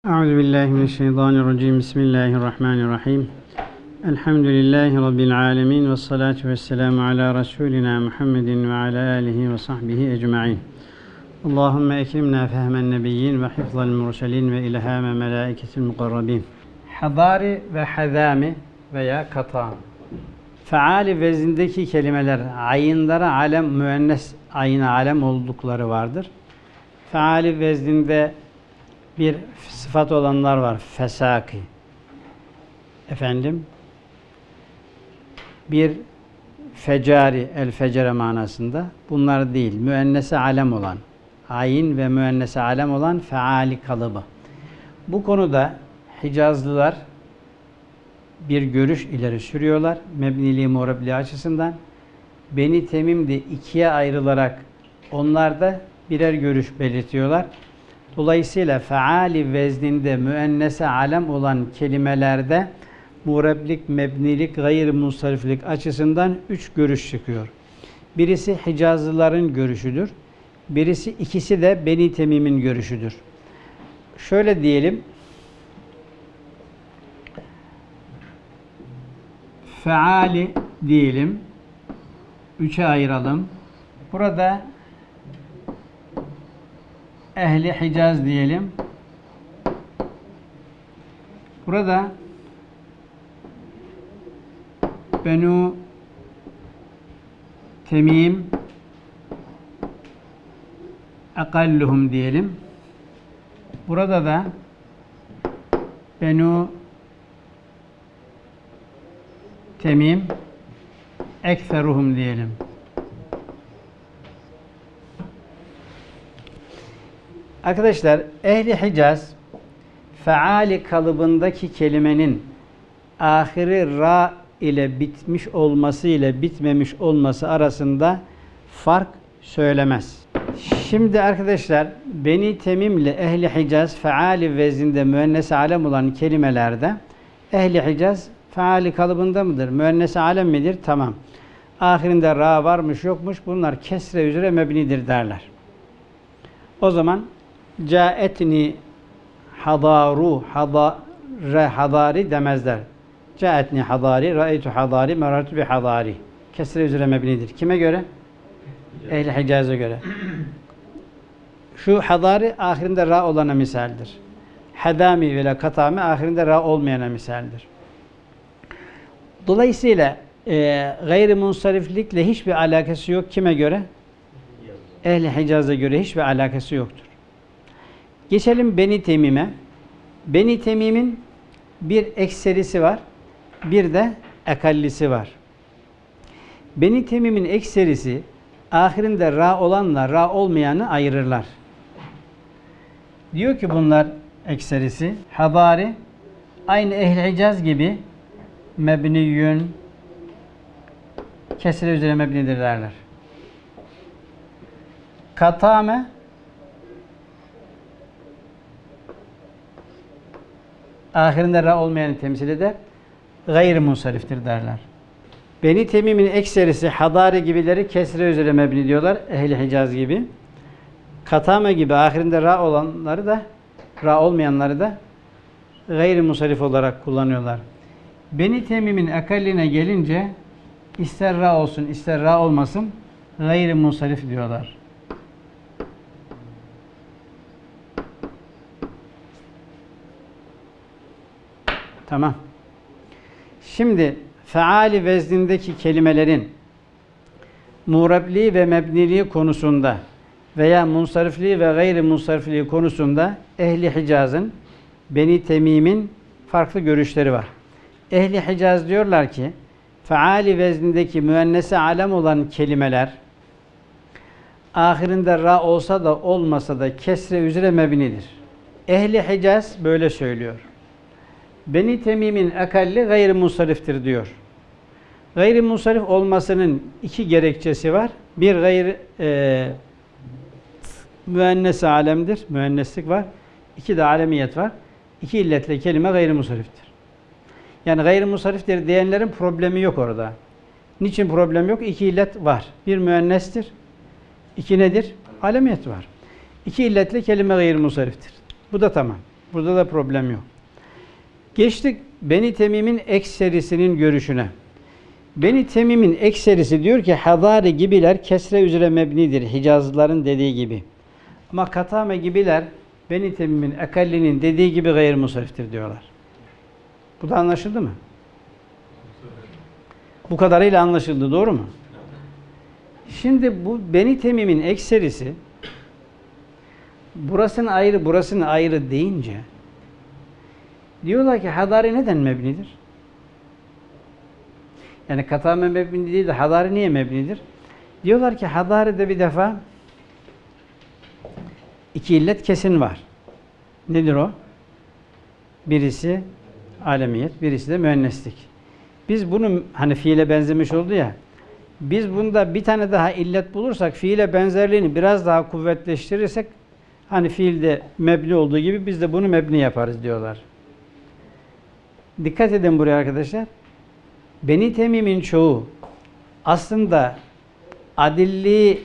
Euzubillahimineşşeytanirracim. Bismillahirrahmanirrahim. Elhamdülillahi Rabbil alemin. Vessalatu vesselamu ala Resulina Muhammedin ve ala alihi ve sahbihi ecma'in. Allahümme ekrimna fehmen nebiyyin ve hifzal murselin ve ilhame melaiketil mukarrabin. Hadari ve hadami veya katam. Feali vezindeki kelimeler ayınlara alem, müennes ayına alem oldukları vardır. Feali vezninde bir sıfat olanlar var. Fesaki. Bir fecari, el fecere manasında. Bunlar değil. Müennese alem olan, ayin ve müennese alem olan feali kalıbı. Bu konuda Hicazlılar bir görüş ileri sürüyorlar. Mebniliği, muğrebliği açısından. Beni Temim de ikiye ayrılarak onlar da birer görüş belirtiyorlar. Dolayısıyla feali vezninde müennese alem olan kelimelerde muğreblik, mebnilik, gayr-munsariflik açısından 3 görüş çıkıyor. Birisi Hicazlıların görüşüdür. İkisi de Beni Temim'in görüşüdür. Şöyle diyelim. Feali diyelim. 3'e ayıralım. Burada Ehli Hicaz diyelim. Burada Benu Temim akalluhum diyelim. Burada da Benu Temim ekseruhum diyelim. Arkadaşlar, Ehli Hicaz feali kalıbındaki kelimenin ahiri ra ile bitmiş olması ile bitmemiş olması arasında fark söylemez. Şimdi arkadaşlar, Beni Temim ile Ehli Hicaz feali vezinde müennese alem olan kelimelerde Ehli Hicaz feali kalıbında mıdır? Müennese alem midir? Tamam. Ahirinde ra varmış yokmuş. Bunlar kesre üzere mebnidir derler. O zaman caetni hadaru hadari demezler. Caetni hadari, ra'eytu hadari, merartu bi hadari. Kesre üzere mebnidir. Kime göre? Ehl-i Hicaz'a göre. Şu hadari ahirinde ra olana misaldir. Hadami ve katami ahirinde ra olmayana misaldir. Dolayısıyla gayri-munsariflikle hiçbir alakası yok. Kime göre? Ehl-i Hicaz'a göre hiçbir alakası yoktur. Geçelim Beni Temim'e. Beni Temim'in bir ekserisi var, bir de ekallisi var. Beni Temim'in ekserisi ahirinde ra olanla ra olmayanı ayırırlar. Diyor ki bunlar ekserisi hadari aynı Ehl-i Hicaz gibi mebniyyün kesre üzere mebnidir derler. Katame ahirinde ra olmayanı temsil eder. Gayr-munsariftir derler. Beni Temim'in ekserisi hadari gibileri kesre üzere mebni diyorlar. Ehl-i Hicaz gibi. Katame gibi ahirinde ra olanları da ra olmayanları da gayr-munsarif olarak kullanıyorlar. Beni Temim'in ekalline gelince ister ra olsun ister ra olmasın gayr-munsarif diyorlar. Tamam. Şimdi feali veznindeki kelimelerin muğrebliği ve mebniliği konusunda veya munsarifliği ve gayri munsarifliği konusunda Ehli Hicaz'ın, Beni Temim'in farklı görüşleri var. Ehli Hicaz diyorlar ki feali veznindeki müennese alem olan kelimeler ahirinde ra olsa da olmasa da kesre üzere mebnidir. Ehli Hicaz böyle söylüyor. Beni Temim'in ekalli gayr-munsariftir diyor. Gayr-munsarif olmasının 2 gerekçesi var. Bir müennese alemdir, müenneslik var. 2 de alemiyet var. 2 illetle kelime gayr-munsariftir. Yani gayr-munsariftir diyenlerin problemi yok orada. Niçin problem yok? 2 illet var. Bir müennestir. 2 nedir? Alemiyet var. İki illetle kelime gayr-musariftir. Bu da tamam. Burada da problem yok. Geçtik Beni Temim'in ekserisinin görüşüne. Beni Temim'in ekserisi diyor ki Hadari gibiler kesre üzere mebnidir. Hicazlıların dediği gibi. Ama Katame gibiler Beni Temim'in ekallinin dediği gibi gayrimusariftir diyorlar. Bu da anlaşıldı mı? Bu kadarıyla anlaşıldı, doğru mu? Şimdi bu Beni Temim'in ekserisi burasını ayrı, burasını ayrı deyince diyorlar ki Hadari neden mebnidir? Yani Katame mebni değil de Hadari niye mebnidir? Diyorlar ki Hadari'de bir defa iki illet kesin var. Nedir o? Birisi alemiyet, birisi de müenneslik. Biz bunu hani fiile benzemiş oldu ya, biz bunda bir tane daha illet bulursak fiile benzerliğini biraz daha kuvvetleştirirsek hani fiilde mebni olduğu gibi biz de bunu mebni yaparız diyorlar. Dikkat edin buraya arkadaşlar. Beni Temim'in çoğu aslında adilliği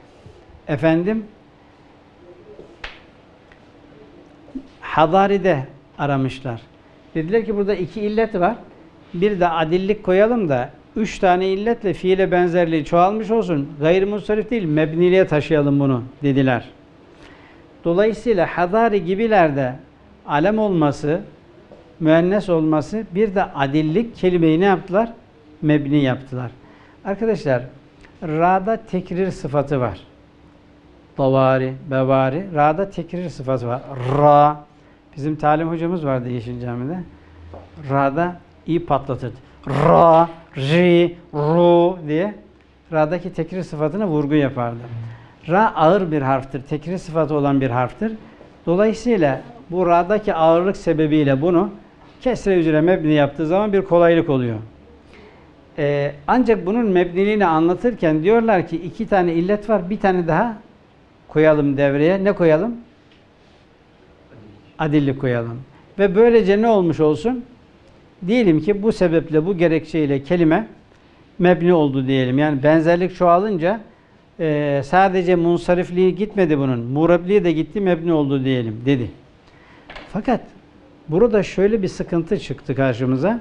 Hadari'de aramışlar. Dediler ki burada iki illet var. Bir de adillik koyalım da 3 tane illetle fiile benzerliği çoğalmış olsun. Gayrimusarif değil, mebniliğe taşıyalım bunu dediler. Dolayısıyla Hadari gibilerde alem olması, müennes olması, bir de adillik kelimeyi ne yaptılar? Mebni yaptılar. Arkadaşlar, ra'da tekrir sıfatı var. Davari, bevari, ra'da tekrir sıfatı var. Ra, bizim talim hocamız vardı Yeşil Cami'de. Ra'da iyi patlatırdı. Ra, ri, ru diye ra'daki tekrir sıfatına vurgu yapardı. Ra ağır bir harftir. Tekrir sıfatı olan bir harftir. Dolayısıyla bu ra'daki ağırlık sebebiyle bunu kesre üzere mebni yaptığı zaman bir kolaylık oluyor. Ancak bunun mebniliğini anlatırken diyorlar ki iki tane illet var. Bir tane daha koyalım devreye. Ne koyalım? Adillik koyalım. Ve böylece ne olmuş olsun? Diyelim ki bu sebeple, bu gerekçeyle kelime mebni oldu diyelim. Yani benzerlik çoğalınca sadece munsarifliği gitmedi bunun. Murabliği de gitti, mebni oldu diyelim dedi. Fakat burada şöyle bir sıkıntı çıktı karşımıza.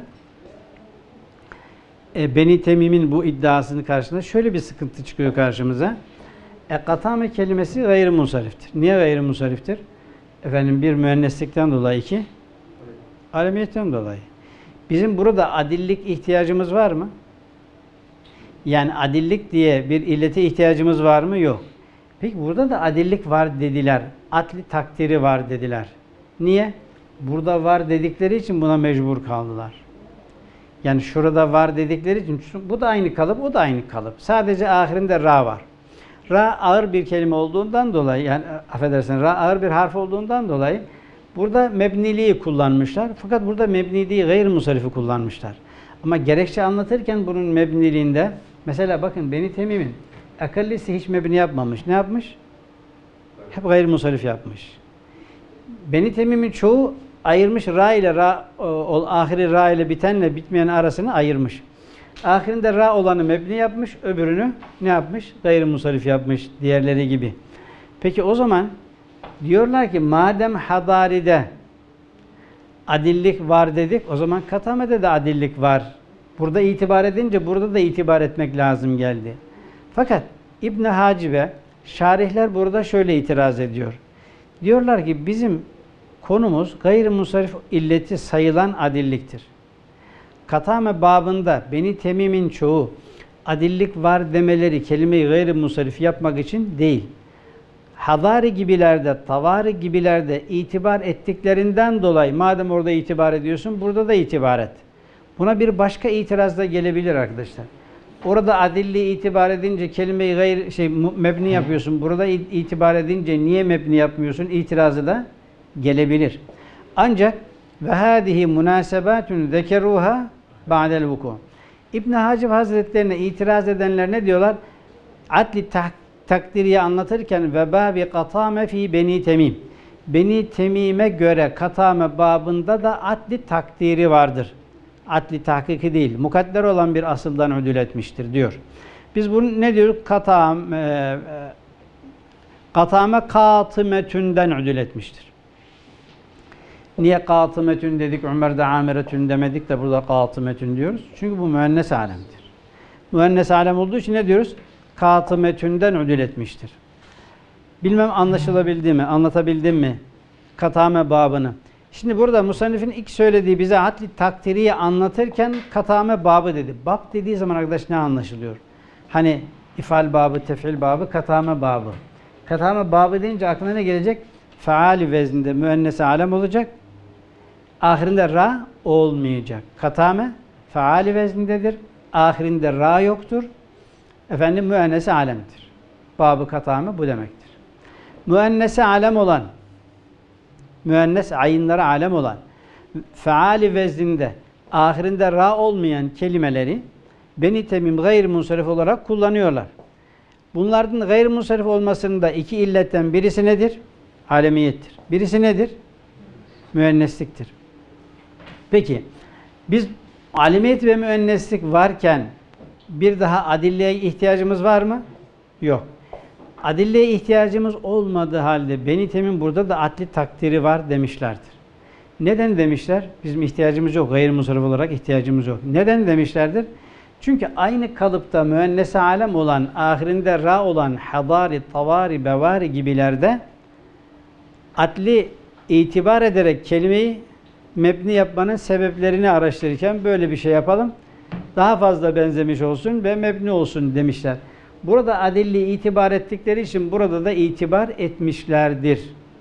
Beni Temim'in bu iddiasının karşısında şöyle bir sıkıntı çıkıyor karşımıza. Katame kelimesi gayrimusariftir. Niye gayrimusariftir? Bir müenneslikten dolayı, iki alemiyetten dolayı. Bizim burada adillik ihtiyacımız var mı? Yani adillik diye bir illete ihtiyacımız var mı? Yok. Peki burada da adillik var dediler. Adli takdiri var dediler. Niye? Burada var dedikleri için buna mecbur kaldılar. Yani şurada var dedikleri için bu da aynı kalıp, o da aynı kalıp. Sadece ahirinde ra var. Ra ağır bir kelime olduğundan dolayı, yani affedersin, ra ağır bir harf olduğundan dolayı burada mebniliği kullanmışlar. Fakat burada mebniliği gayrimusarifi kullanmışlar. Ama gerekçe anlatırken bunun mebniliğinde, mesela bakın Beni Temim'in akallisi hiç mebni yapmamış. Ne yapmış? Hep gayrimusarif yapmış. Beni Temim'in çoğu ayırmış, ra ile ra, ahiri ra ile bitenle bitmeyen arasını ayırmış. Ahirinde ra olanı mebni yapmış, öbürünü ne yapmış? Gayrimusarif yapmış, diğerleri gibi. Peki o zaman diyorlar ki madem Hadari'de adillik var dedik, o zaman Katame'de de adillik var. Burada itibar edince burada da itibar etmek lazım geldi. Fakat İbn Hacibe, şarihler burada şöyle itiraz ediyor. Diyorlar ki bizim konumuz gayrimusarif illeti sayılan adilliktir. Katame babında Beni Temim'in çoğu adillik var demeleri kelimeyi gayrimusarif yapmak için değil. Hadari gibilerde, tavari gibilerde itibar ettiklerinden dolayı madem orada itibar ediyorsun burada da itibar et. Buna bir başka itiraz da gelebilir arkadaşlar. Orada adilliği itibar edince kelimeyi mebni yapıyorsun. Burada itibar edince niye mebni yapmıyorsun? İtirazı da gelebilir. Ancak ve hâzihi münâsebatun zekeruha ba'del vuku. İbn Hacib Hazretlerine itiraz edenler ne diyorlar? Adli takdiriye anlatırken ve babi katame fi Beni Temim. Beni Temim'e göre katame babında da adli takdiri vardır. Adli tahkiki değil. Mukadder olan bir asıldan ödül etmiştir diyor. Biz bunu ne diyoruz? Katame katımetünden ödül etmiştir. Niye katımetün dedik, Ömer'de amiretün demedik de burada katımetün diyoruz? Çünkü bu müennes alemdir. Müennes alem olduğu için ne diyoruz? Katımetünden ödül etmiştir. Bilmem anlaşılabildi mi, anlatabildim mi? Katame babını. Şimdi burada musannifin ilk söylediği bize adli takdiriyi anlatırken katame babı dedi. Bab dediği zaman arkadaş ne anlaşılıyor? Hani ifal babı, tef'il babı, katame babı. Katame babı deyince aklına ne gelecek? Feali vezninde müennese alem olacak. Ahirinde ra olmayacak. Katame feali veznindedir. Ahirinde ra yoktur. Efendim müennese alemdir. Babı katame bu demektir. Müennese alem olan, müennes ayınlara alem olan, feali vezninde ahirinde ra olmayan kelimeleri Beni Temim gayrimunsarif olarak kullanıyorlar. Bunların gayrimunsarif olmasının da iki illetten birisi nedir? Alemiyettir. Birisi nedir? Müennesliktir. Peki, biz alemiyet ve müenneslik varken bir daha adilleye ihtiyacımız var mı? Yok. Adilleye ihtiyacımız olmadığı halde Beni Temim burada da adli takdiri var demişlerdir. Neden demişler? Bizim ihtiyacımız yok. Gayrimunsarif olarak ihtiyacımız yok. Neden demişlerdir? Çünkü aynı kalıpta müennese alem olan, ahirinde ra olan hadari, tavari, bevari gibilerde adli itibar ederek kelimeyi mebni yapmanın sebeplerini araştırırken böyle bir şey yapalım. Daha fazla benzemiş olsun ve mebni olsun demişler. Burada adilli itibar ettikleri için burada da itibar etmişlerdir.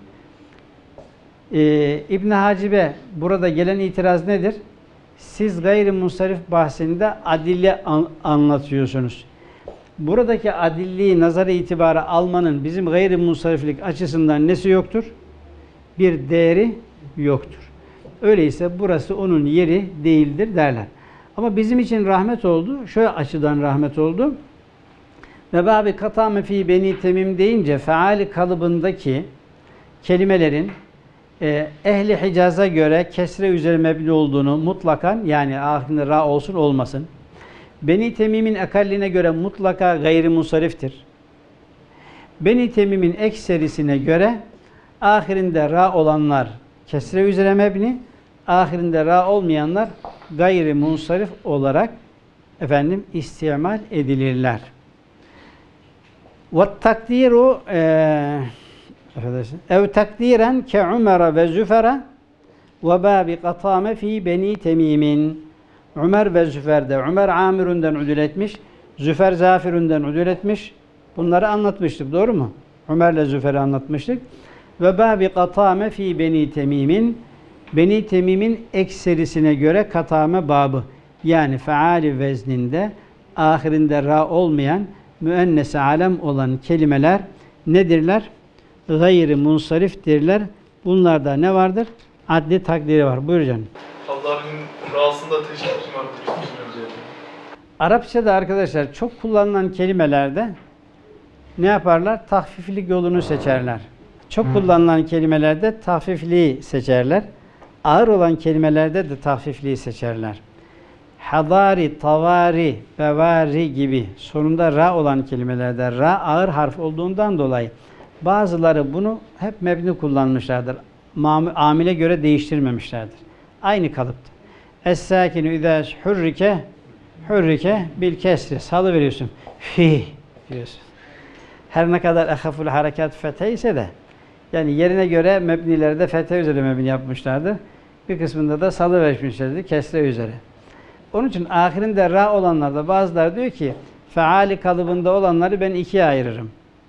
İbn Hacibe burada gelen itiraz nedir? Siz gayrimunsarif bahsinde adille anlatıyorsunuz. Buradaki adilliği nazara itibara almanın bizim gayrimunsariflik açısından nesi yoktur? Bir değeri yoktur. Öyleyse burası onun yeri değildir derler. Ama bizim için rahmet oldu. Şöyle açıdan rahmet oldu. Ve bâbi katâme fî Beni Temim deyince feali kalıbındaki kelimelerin ehli Hicaz'a göre kesre üzeri mebni olduğunu mutlakan, yani ahirinde ra olsun olmasın. Beni Temim'in ekalline göre mutlaka gayrimunsariftir. Beni Temim'in ekserisine göre ahirinde ra olanlar kesre üzere mebni, ahirinde ra olmayanlar gayrimunsarif olarak istimal edilirler. Ve takdiru ev takdiren ke Ömer ve Züfer'e ve babi katame fi Beni Temim'in. Ömer ve Züfer'de Ömer Amir'ünden ödül etmiş, Züfer Zafir'ünden ödül etmiş. Bunları anlatmıştık, doğru mu? Ömer'le Züfer'i anlatmıştık. Ve babi katame fi Beni Temim'in, Beni Temim'in ekserisine göre katame babı, yani feali vezninde ahirinde ra olmayan müennese alem olan kelimeler nedirler? Gayri munsariftirler. Bunlarda ne vardır? Adli takdiri var. Buyur canım. Allah'ın ra'sında teşekkür var. Arapçada arkadaşlar çok kullanılan kelimelerde ne yaparlar? Tahfiflik yolunu seçerler. Çok kullanılan kelimelerde tahfifliği seçerler. Ağır olan kelimelerde de tahfifliği seçerler. Hadari, tavari, bevari gibi sonunda ra olan kelimelerde ra ağır harf olduğundan dolayı bazıları bunu hep mebni kullanmışlardır. Amile göre değiştirmemişlerdir. Aynı kalıpta. Es-sâkinu idâ hurrike bil kesri. Salı veriyorsun. Fi diyorsun. Her ne kadar ehaful harekat fethe ise de yani yerine göre mebnilerde fethe üzere mebni yapmışlardır. Bir kısmında da salı vermişlerdir kesre üzere. Onun için ahirinde ra olanlarda bazıları diyor ki feali kalıbında olanları ben ikiye ayırırım.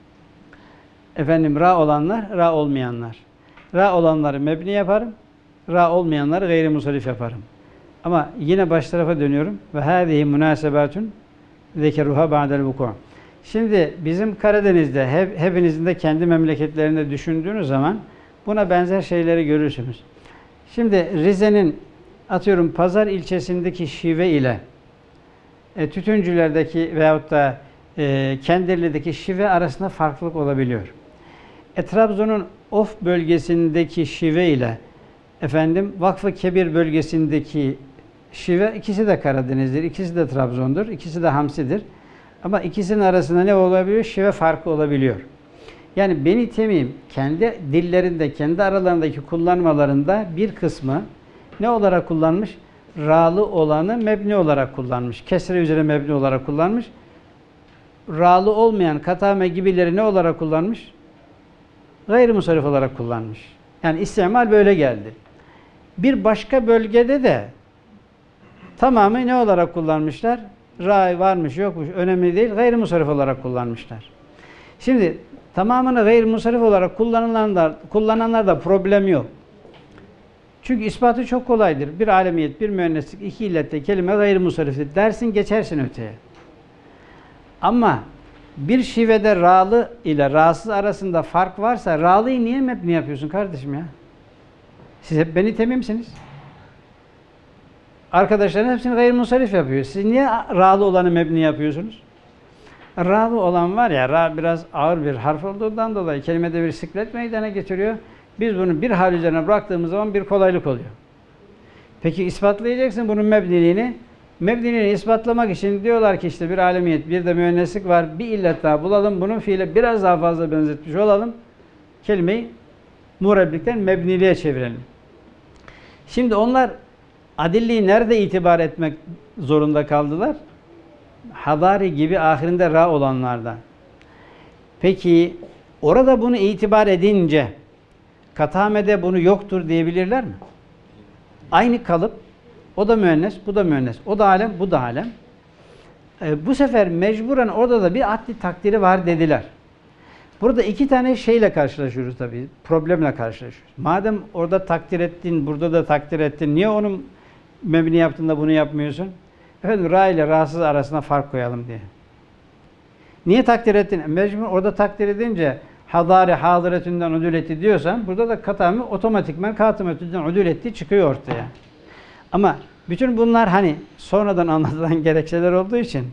Ra olanlar, ra olmayanlar. Ra olanları mebni yaparım. Ra olmayanları gayrimunsarif yaparım. Ama yine baş tarafa dönüyorum. Ve hâzihi münâsebatun zekeruha ba'del vuku'. Şimdi bizim Karadeniz'de hepinizin de kendi memleketlerinde düşündüğünüz zaman buna benzer şeyleri görürsünüz. Şimdi Rize'nin atıyorum Pazar ilçesindeki şive ile Tütüncüler'deki veyahut da Kendirli'deki şive arasında farklılık olabiliyor. Trabzon'un Of bölgesindeki şive ile Vakfı Kebir bölgesindeki şive ikisi de Karadeniz'dir, ikisi de Trabzon'dur, ikisi de Hamsi'dir. Ama ikisinin arasında ne olabiliyor? Şive farkı olabiliyor. Yani Beni Temim kendi dillerinde, kendi aralarındaki kullanmalarında bir kısmı ne olarak kullanmış? Ra'lı olanı mebni olarak kullanmış. Kesre üzere mebni olarak kullanmış. Ra'lı olmayan katame gibileri ne olarak kullanmış? Gayrimusarrif olarak kullanmış. Yani istimal böyle geldi. Bir başka bölgede de tamamı ne olarak kullanmışlar? Ra varmış yokmuş önemli değil. Gayrimusarrif olarak kullanmışlar. Şimdi tamamını gayrimusarrif olarak kullananlarda problem yok. Çünkü ispatı çok kolaydır. Bir alemiyet, bir müenneslik, iki illette kelime gayrimusarriftir dersin, geçersin öteye. Ama bir şivede ra'lı ile ra'sız arasında fark varsa ra'lıyı niye mebni yapıyorsun kardeşim ya? Siz hep Beni Temim'siniz. Arkadaşların hepsini gayrimusarrif yapıyor. Siz niye ra'lı olanı mebni yapıyorsunuz? Ra'lı olan var ya, ra biraz ağır bir harf olduğundan dolayı kelimede bir siklet meydana getiriyor. Biz bunu bir hal üzerine bıraktığımız zaman bir kolaylık oluyor. Peki ispatlayacaksın bunun mebniliğini. Mebniliğini ispatlamak için diyorlar ki işte bir alemiyet, bir de müenneslik var. Bir illet daha bulalım. Bunun fiile biraz daha fazla benzetmiş olalım. Kelimeyi murebbikten mebniliğe çevirelim. Şimdi onlar adilliği nerede itibar etmek zorunda kaldılar? Hadari gibi ahirinde ra olanlardan. Peki orada bunu itibar edince Katame'de bunu yoktur diyebilirler mi? Aynı kalıp, o da müennes, bu da müennes. O da alem, bu da alem. Bu sefer mecburen orada da bir adli takdiri var dediler. Burada iki tane şeyle karşılaşıyoruz tabii. Problemle karşılaşıyoruz. Madem orada takdir ettin, burada da takdir ettin, niye onun mebni yaptığında bunu yapmıyorsun? Efendim ra ile ra'sız arasına fark koyalım diye. Niye takdir ettin? Mecbur orada takdir edince hadari hadiretünden udül etti diyorsan burada da katami otomatikman katimetünden udül etti çıkıyor ortaya. Ama bütün bunlar hani sonradan anlatılan gerekçeler olduğu için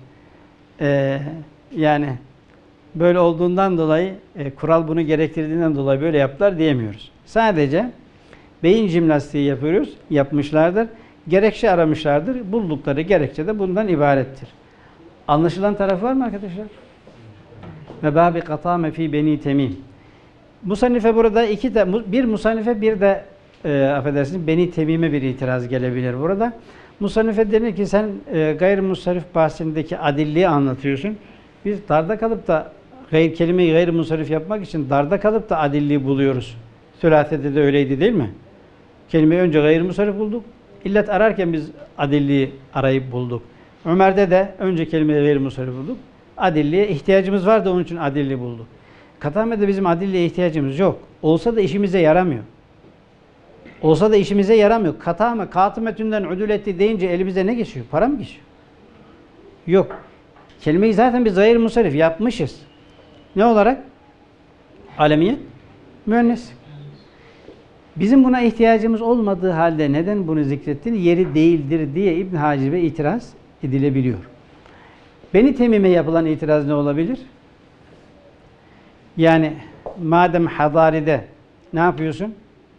yani böyle olduğundan dolayı kural bunu gerektirdiğinden dolayı böyle yaptılar diyemiyoruz. Sadece beyin jimnastiği yapıyoruz, yapmışlardır. Gerekçe aramışlardır. Buldukları gerekçe de bundan ibarettir. Anlaşılan taraf var mı arkadaşlar? Ve bâbi katâme fî Beni Temim. Musannife burada bir musannife bir de affedersiniz Beni Temim'e bir itiraz gelebilir burada. Musannife denir ki sen gayrimusarrif bahsindeki adilliği anlatıyorsun. Biz darda kalıp da kelimeyi gayrimusarrif yapmak için darda kalıp da adilliği buluyoruz. Sülâsede de öyleydi değil mi? Kelimeyi önce gayrimusarrif bulduk. İllet ararken biz adilliği arayıp bulduk. Ömer'de de önce kelimeyi gayrimusarrif bulduk. Adilliğe ihtiyacımız vardı, onun için adilliği bulduk. Katame'de bizim adilliğe ihtiyacımız yok. Olsa da işimize yaramıyor. Olsa da işimize yaramıyor. Katame, katimetünden udül etti deyince elimize ne geçiyor? Para mı geçiyor? Yok. Kelimeyi zaten biz gayrimusarrif yapmışız. Ne olarak? Alemiyet, müennes. Bizim buna ihtiyacımız olmadığı halde neden bunu zikrettin? Yeri değildir diye İbn Hacib'e itiraz edilebiliyor. Beni Temim'e yapılan itiraz ne olabilir? Yani madem hadaride ne yapıyorsun?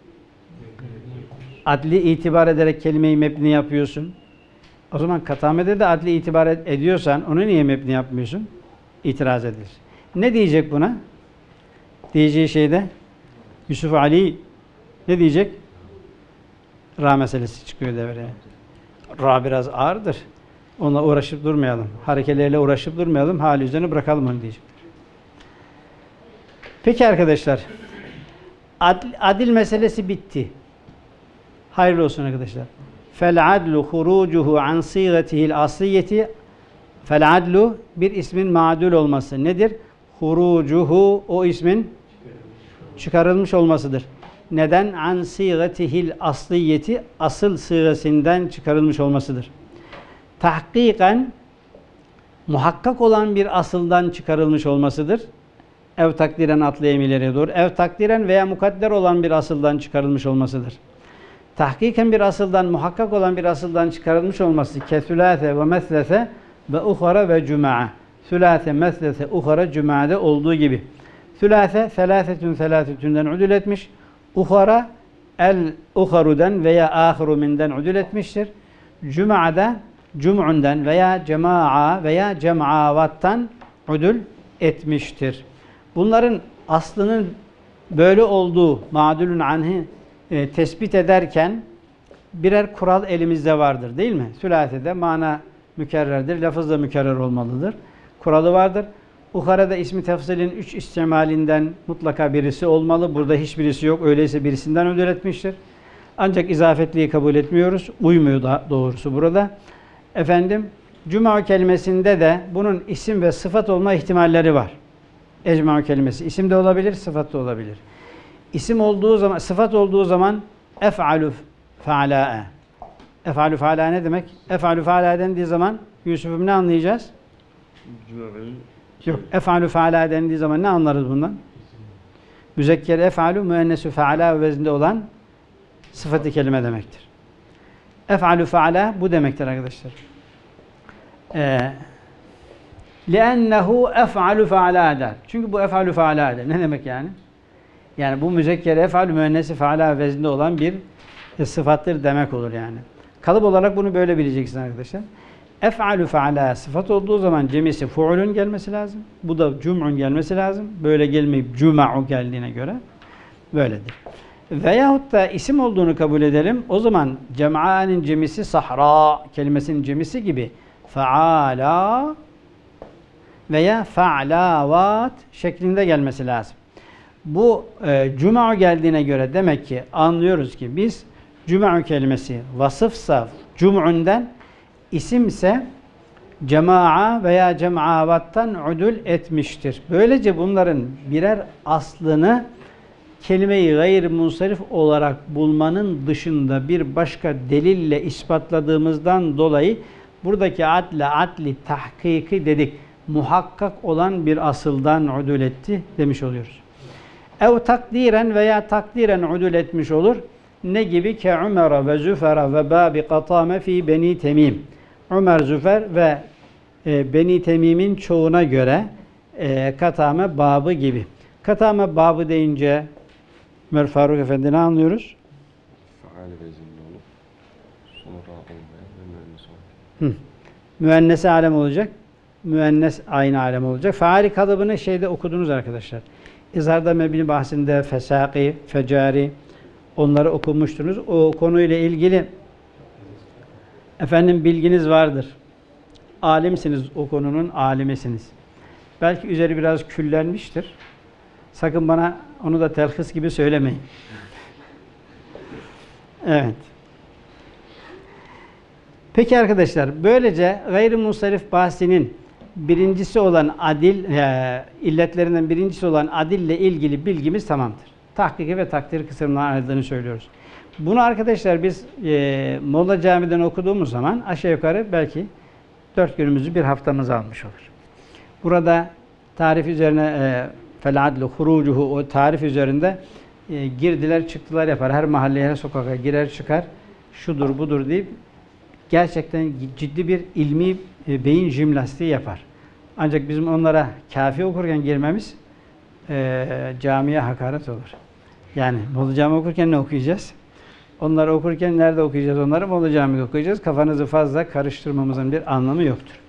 Adli itibar ederek kelimeyi mebni yapıyorsun. O zaman Katame'de de adli itibar ediyorsan onu niye mebni yapmıyorsun? İtiraz edilir. Ne diyecek buna? Diyeceği şeyde Yusuf Ali ne diyecek? Ra meselesi çıkıyor devreye. Ra biraz ağırdır. Onunla uğraşıp durmayalım. Harekelerle uğraşıp durmayalım. Hali üzerine bırakalım onu diyecekler. Peki arkadaşlar. Adil meselesi bitti. Hayırlı olsun arkadaşlar. Fel adlu hurucuhu an sigatihil asliyeti. Fel adlu bir ismin ma'dul olması nedir? Hurucuhu o ismin çıkarılmış olmasıdır. Neden? An sigatihil asliyeti asıl sığasından çıkarılmış olmasıdır. Tahkiken muhakkak olan bir asıldan çıkarılmış olmasıdır. Ev takdiren atlı emirlere doğru. Ev takdiren veya mukadder olan bir asıldan çıkarılmış olmasıdır. Tahkiken bir asıldan, muhakkak olan bir asıldan çıkarılmış olması kesülâse ve meslese ve uhara ve cüma'a. Sülâse, meslese, uhara, cüma'da olduğu gibi. Sülâse, selâsetünden udül etmiş. Uhara, el-uharudan veya ahiru minden udül etmiştir. Cuma'da cum'undan veya cema'a veya cem'avattan udül etmiştir. Bunların aslının böyle olduğu ma'dulun anh'ı tespit ederken birer kural elimizde vardır değil mi? Sülasede mana mükerrerdir, lafız da mükerrer olmalıdır. Kuralı vardır. Ukhara'da ismi tefsilin 3 istimalinden mutlaka birisi olmalı. Burada hiçbirisi yok. Öyleyse birisinden ödül etmiştir. Ancak izafetliği kabul etmiyoruz. Uymuyor da doğrusu burada. Efendim, cuma kelimesinde de bunun isim ve sıfat olma ihtimalleri var. Ecma kelimesi isim de olabilir, sıfat da olabilir. İsim olduğu zaman, sıfat olduğu zaman ef'alu fe'alâ'e. Ef'alu fe'alâ ne demek? Ef'alu fe'alâ dendiği zaman Yusuf'um ne anlayacağız? Yok. Ef'alu fe'alâ dendiği zaman ne anlarız bundan? Müzekker ef'alu, müennesü fe'alâ vezinde olan sıfatı kelime demektir. Ef'alu fe'alâ bu demektir arkadaşlar. لِأَنَّهُ ef'alu fe'alâ der. Çünkü bu ef'alu fe'alâ der. Ne demek yani? Yani bu müzekker ef'alu, müennesi fe'alâ vezinde olan bir sıfattır demek olur yani. Kalıp olarak bunu böyle bileceksiniz arkadaşlar. Ef'alu fe'alâ sıfat olduğu zaman cemisi fu'ulun gelmesi lazım. Bu da cum'un gelmesi lazım. Böyle gelmeyip cuma'u geldiğine göre böyledir. Veyahut da isim olduğunu kabul edelim. O zaman cem'anin cemisi sahra kelimesinin cemisi gibi fe'alâ veya fe'lâvat şeklinde gelmesi lazım. Bu cuma'u geldiğine göre demek ki anlıyoruz ki biz cuma'u kelimesi vasıfsa cum'undan, isimse cema'a veya cem'avattan udul etmiştir. Böylece bunların birer aslını kelime-i gayr-munsarif olarak bulmanın dışında bir başka delille ispatladığımızdan dolayı buradaki adli tahkiki dedik. Muhakkak olan bir asıldan udul etti demiş oluyoruz. Ev takdiren veya takdiren udul etmiş olur. Ne gibi? Ke Umera ve Züfer'a ve Babi Katame fi Beni Temim. Ömer, Züfer ve Beni Temim'in çoğuna göre Katame babı gibi. Katame babı deyince Ömer Faruk Efendi ne anlıyoruz? Faal vezinde olup sonra olmayan ve müennes olacak. Müennes alem olacak. Müennes aynı alem olacak. Faali kalıbını şeyde okudunuz arkadaşlar. İzharda mebni bahsinde fesaki, fecari onları okumuştunuz. O konuyla ilgili efendim bilginiz vardır. Alimsiniz, o konunun alimesiniz. Belki üzeri biraz küllenmiştir. Sakın bana onu da telhis gibi söylemeyin. Evet. Peki arkadaşlar, böylece gayr-munsarif bahsinin birincisi olan adil, illetlerinden birincisi olan adille ilgili bilgimiz tamamdır. Tahkiki ve takdir kısımlarına ayrıldığını söylüyoruz. Bunu arkadaşlar biz Molla Cami'den okuduğumuz zaman aşağı yukarı belki 4 günümüzü bir haftamızı almış olur. Burada tarif üzerine fel adlu hurucuhu o tarif üzerinde girdiler çıktılar yapar. Her mahalleye, her sokaka girer çıkar. Şudur budur deyip gerçekten ciddi bir ilmi beyin jimnastiği yapar. Ancak bizim onlara kafi okurken girmemiz camiye hakaret olur. Yani Molla Cami okurken ne okuyacağız? Onları okurken nerede okuyacağız onları? Molla Cami'de okuyacağız. Kafanızı fazla karıştırmamızın bir anlamı yoktur.